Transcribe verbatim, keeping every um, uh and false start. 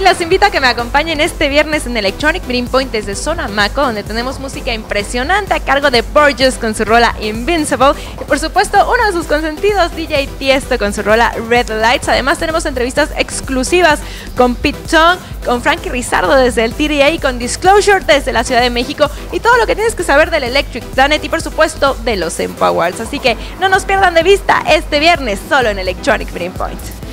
los invito a que me acompañen este viernes en Electronic Meeting Point desde Zona Maco, donde tenemos música impresionante a cargo de Borges con su rola Invincible y por supuesto uno de sus consentidos, D J Tiesto con su rola Red Lights. Además tenemos entrevistas exclusivas con Pete Tong, con Frankie Rizardo desde el T D A y con Disclosure desde la Ciudad de México y todo lo que tienes que saber del Electric Planet y por supuesto de los Empowerds. Así que no nos pierdan de vista este viernes solo en Electronic Meeting Point.